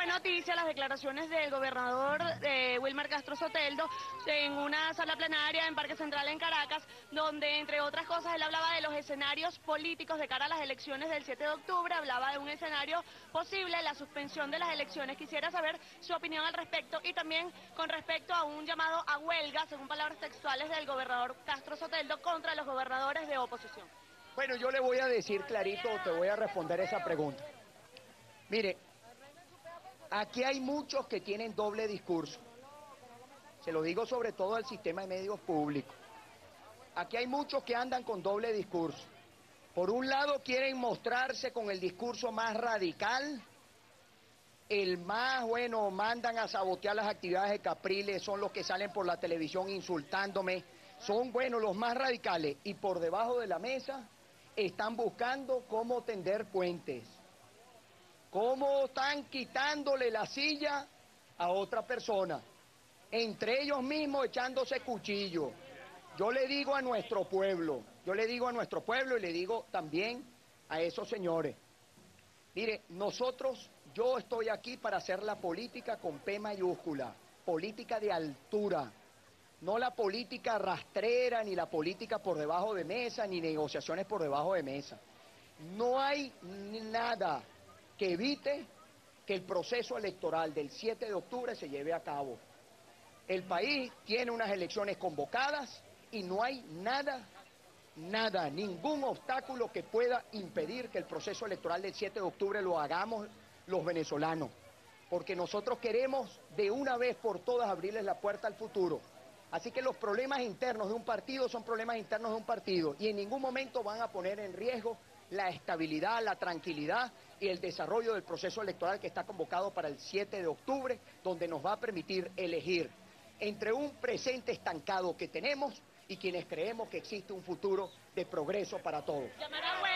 noticia las declaraciones del gobernador Wilmar Castro Soteldo en una sala plenaria en Parque Central en Caracas, donde entre otras cosas él hablaba de los escenarios políticos de cara a las elecciones del 7 de octubre, hablaba de un escenario posible, la suspensión de las elecciones. Quisiera saber su opinión al respecto y también con respecto a un llamado a huelga, según palabras textuales del gobernador Castro Soteldo, contra los gobernadores de oposición. Bueno, yo le voy a decir clarito, te voy a responder esa pregunta. Mire, aquí hay muchos que tienen doble discurso. Se lo digo sobre todo al sistema de medios públicos. Aquí hay muchos que andan con doble discurso. Por un lado quieren mostrarse con el discurso más radical, el más, bueno, mandan a sabotear las actividades de Capriles, son los que salen por la televisión insultándome, son, bueno, los más radicales. Y por debajo de la mesa están buscando cómo tender puentes, cómo están quitándole la silla a otra persona, entre ellos mismos echándose cuchillo. Yo le digo a nuestro pueblo, y le digo también a esos señores, mire, yo estoy aquí para hacer la política con P mayúscula, política de altura, no la política rastrera, ni la política por debajo de mesa, ni negociaciones por debajo de mesa. No hay nada que evite que el proceso electoral del 7 de octubre se lleve a cabo. El país tiene unas elecciones convocadas y no hay nada, ningún obstáculo que pueda impedir que el proceso electoral del 7 de octubre lo hagamos los venezolanos, porque nosotros queremos de una vez por todas abrirles la puerta al futuro. Así que los problemas internos de un partido son problemas internos de un partido y en ningún momento van a poner en riesgo la estabilidad, la tranquilidad y el desarrollo del proceso electoral que está convocado para el 7 de octubre, donde nos va a permitir elegir entre un presente estancado que tenemos y quienes creemos que existe un futuro de progreso para todos.